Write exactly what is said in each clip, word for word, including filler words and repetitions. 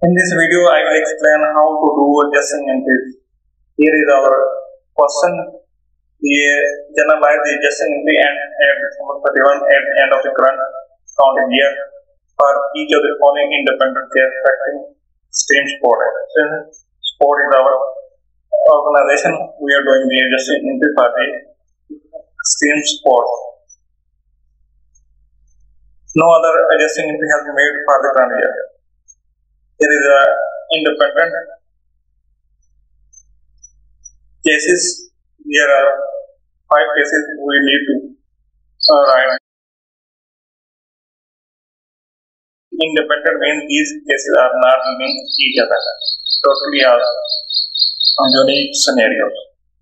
In this video, I will explain how to do adjusting entries. Here is our question. We generalize the adjusting entry and add December thirty-first at the end of the current accounting year for each of the following independent case affecting stream sport. Since sport is our organization, we are doing the adjusting entry for the stream sport. No other adjusting entry has been made for the current year. There is a independent cases. There are five cases we need to uh, write. Independent means these cases are not linked to each other. Totally are unique scenarios.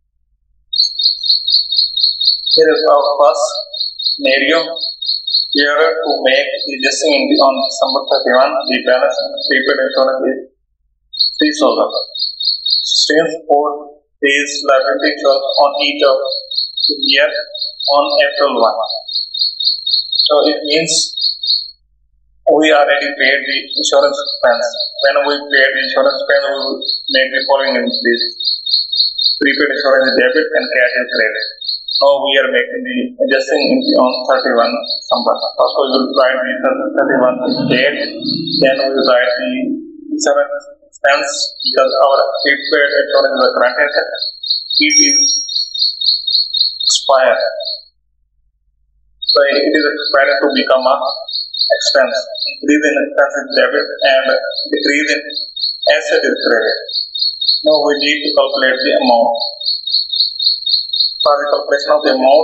Here is our first scenario. Here to make the adjusting entry on December thirty-first, the balance in prepaid insurance is three thousand. Stream sport pays liability insurance on each of the year on April first. So it means we already paid the insurance expense. When we paid the insurance expense, we will make the following entries. Prepaid insurance is debit and cash is credit. Now we are making the adjusting entry on thirty-first December. First we will write the thirty-first date, then we will write the insurance expense because our prepaid insurance is a current asset. It is expired. So it is expired to become a expense. Increase in expense is debit and decrease in asset is credit. Now we need to calculate the amount. For the calculation of the amount,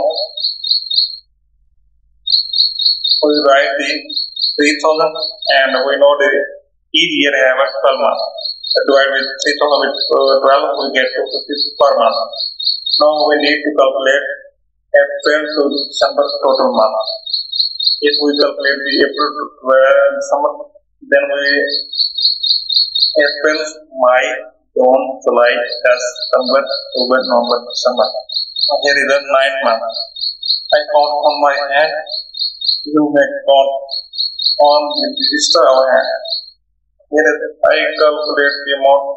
we write the three thousand and we know the each year have a twelve months. Divide with three thousand with uh, twelve, we get two hundred fifty per month. Now we need to calculate April to December total month. If we calculate the April to December, then we April, May, June, July, August, September, October, November, December. Here is a nine months. I count on my hand. You may count on the register our hand. Here is I calculate the amount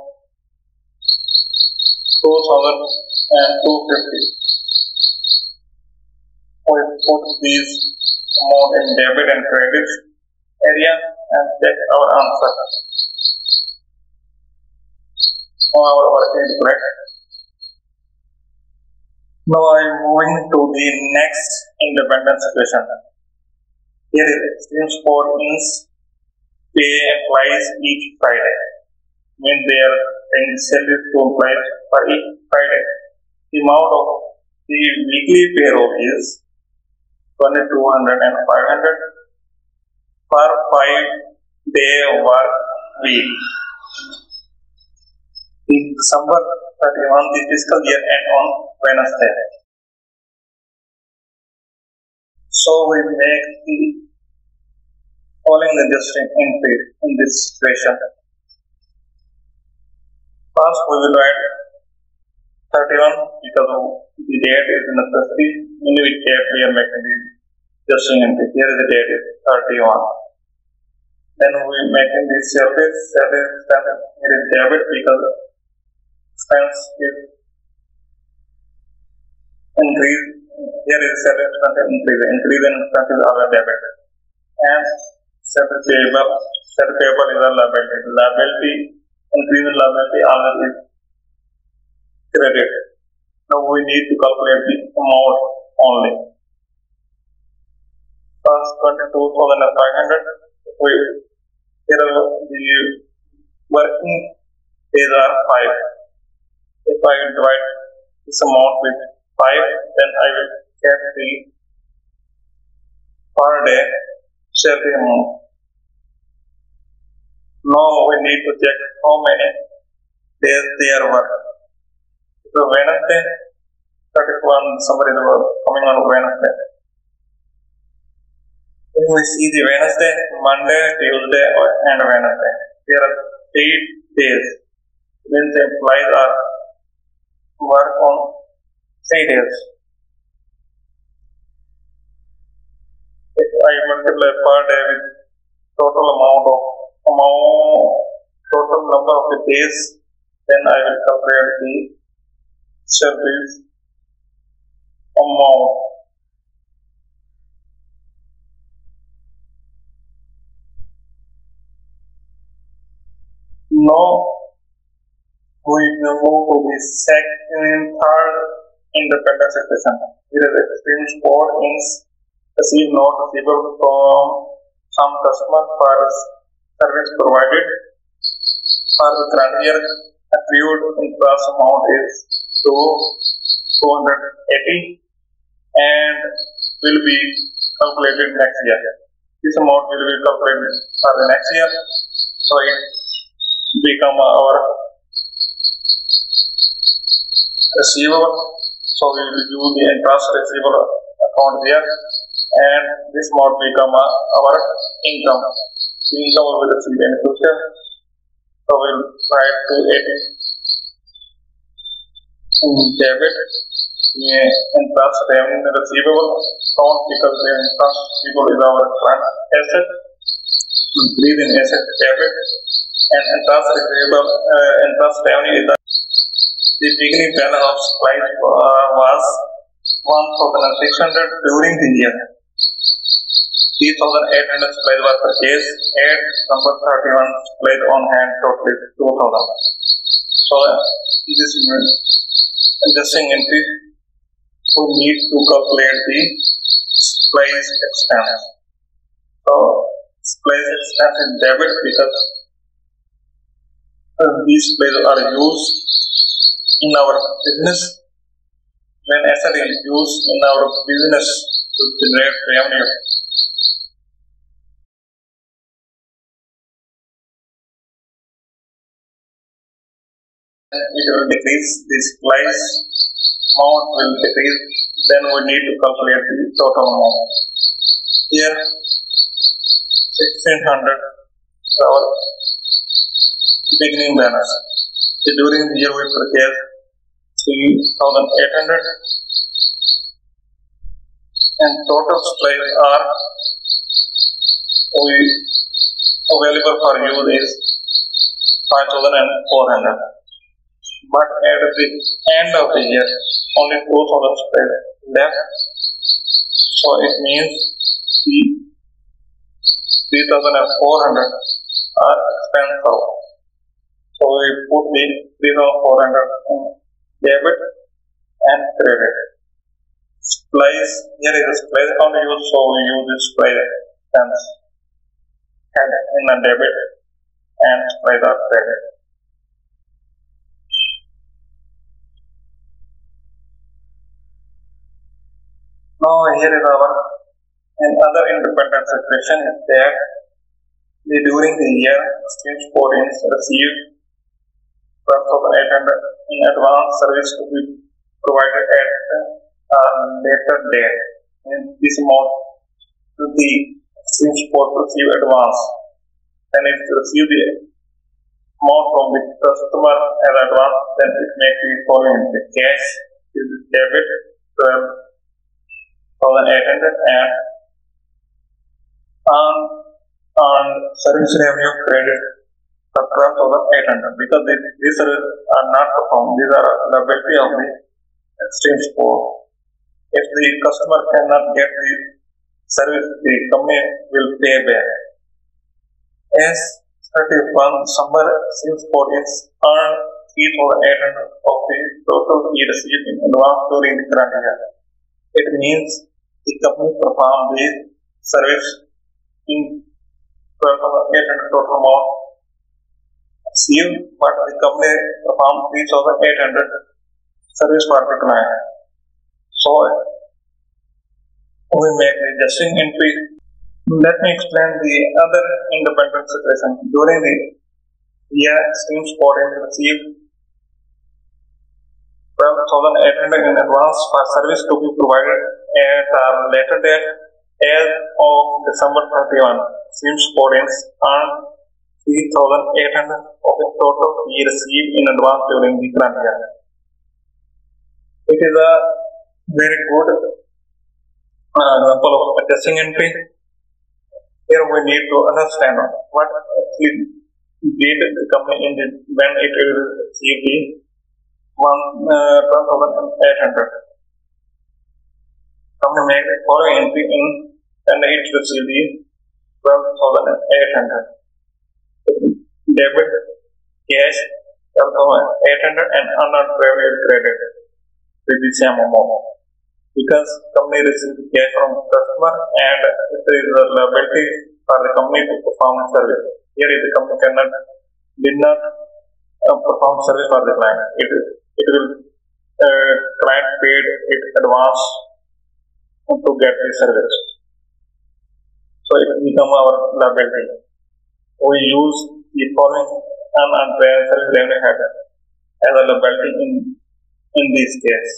two thousand and two fifty. We put these amount in debit and credit area and check our answer. Now our work is correct. Now I am moving to the next independent situation. Here is stream sport means pay employees each Friday. Means they are paying salaries to employees for each Friday. The amount of the weekly payroll is twenty-two hundred and five hundred per five day work week. In December thirty-first, the fiscal year end on Wednesday. So we make the following adjusting entry in this situation. First we will write thirty-first because the date is necessary. In which date we are making the adjusting entry. Here the date is thirty-first. Then we are making the service. Service expense. Here is debit because expense is increase. Here is service expense increase. Increase in expenses are debit. And service payable. Service payable is a liability. Liability increase in liability always is credit. Now we need to calculate the amount only. First twenty-two thousand five hundred. We here the working days are five. If I divide this amount with five, then I will get the per day salary amount. Now we need to check how many days they are working. So Wednesday, thirty-first December is coming on Wednesday. If we see the Wednesday, Monday, Tuesday, and Wednesday, there are eight days. Means the employees are work on three days. If I multiply per day with total amount of amount total number of the days, then I will calculate the service amount. Now we will move to the second, third independent situation. Here is extreme sport means receive not receivable from some customer for service provided. For the current year, accrued interest amount is two hundred eighty and will be calculated next year. This amount will be calculated for the next year, so it become our receivable. So we will use the interest receivable account there, and this amount become our income. The income will be received in future. So we will write to eighty in debit interest revenue receivable account, because the interest receivable is our current asset. Increase in asset debit, and interest receivable uh, interest revenue is the, the beginning balance of supplies uh, was one thousand six hundred during the year. three thousand eight hundred supplies were purchased at number thirty-one, supplies on hand total is two thousand. So this is adjusting entry. We need to calculate the supplies expense. So supplies expense is debit, because uh, these supplies are used in our business. When asset is used in our business to generate revenue, it will decrease. The supplies amount will decrease. Then we need to calculate the total amount. Here, sixteen hundred our beginning balance. So during the year we purchased three thousand eight hundred, and total supplies are we available for use is five thousand four hundred. But at the end of the year, only two thousand supplies left. So it means the three thousand four hundred are expense out. So we put the three thousand four hundred in debit and credit. Supplies, here is a supplies account used, so we use this supply expense and in a debit and supplies are credit. Now here is our another independent situation is that the, during the year stream sports received twelve thousand eight hundred in advance service to be provided at a later date. And this amount to the stream sport receive advance, then if you receive the amount from the customer as advance, then it may be following the cash is debit twelve thousand eight hundred and on, on service revenue credit for twelve thousand eight hundred, because they, these services are not performed. These are liability of the exchange sport. If the customer cannot get the service, the company will pay back. As thirty-one December exchange sport is earned three thousand eight hundred of the total he received in advance during the current year. It means the company performed the service in twelve thousand eight hundred total amount received, but the company performed three thousand eight hundred service for the client. So we make the adjusting entry. Let me explain the other independent situation. During the year, stream sport is received twelve thousand eight hundred in advance for service to be provided at a later date. As of December thirty-first, stream sport is earned three thousand eight hundred of the total we received in advance during the current year. It is a very good uh, example of adjusting entry. Here we need to understand what actually did the company in the, when it received the one uh, twelve thousand eight hundred. Company made the following entry in and it received the twelve thousand eight hundred. Debit cash twelve thousand eight hundred and unearned revenue credit with the same amount. Because company received cash from customer and it is a liability for the company to perform service. Here is the company cannot did not uh, perform service for the client. It it will uh, client paid it advance to get the service. So it will become our liability. We use the following unearned service revenue head as a liability in in this case.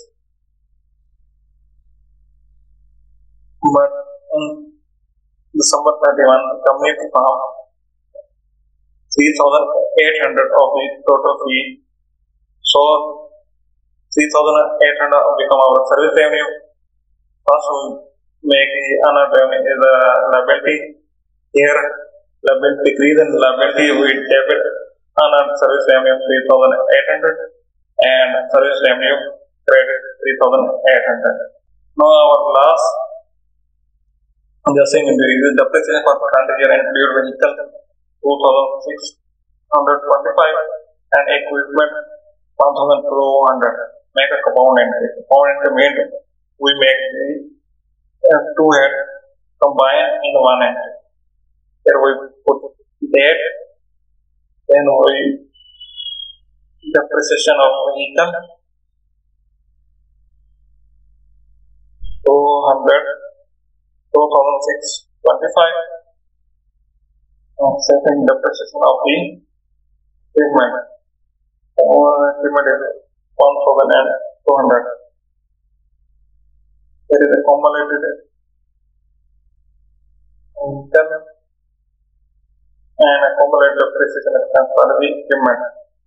But in December thirty-first, the company performed three thousand eight hundred of the total fee. So three thousand eight hundred become our service revenue. First we make the unearned revenue is a liability. Here liability decrease in liability we debit unearned service revenue three thousand eight hundred and service revenue credit three thousand eight hundred. Now our last adjusting increase depreciation for current year include vehicle two thousand six hundred twenty-five and equipment one thousand two hundred. Make a compound entry. Compound entry means we make the uh, two head combine in one entry. Here we put date, then we depreciation of vehicle two hundred. two thousand six hundred twenty-five and second depreciation of the equipment. Uh, equipment is one thousand two hundred. There is a cumulated income and a cumulated depreciation expense for the equipment.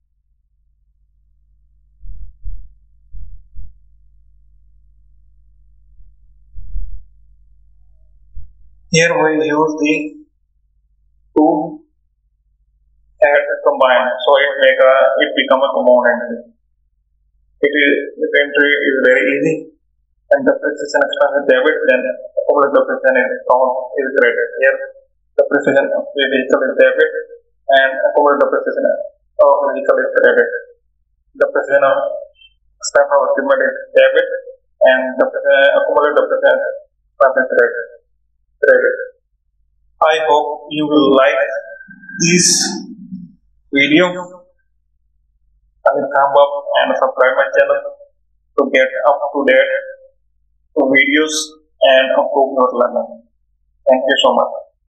Here we use the two head combined, so it make a it become a compound entry. It is the entry is very easy, and depreciation expense is debit, then accumulated depreciation is count is credit. Here depreciation of the vehicle is debit, and accumulated depreciation of the vehicle is credit. Depreciation of expense of equipment is debit, and accumulated depreciation expense is credit. I hope you will like this video and thumb up and subscribe my channel to get up to date videos and improve your learning. Thank you so much.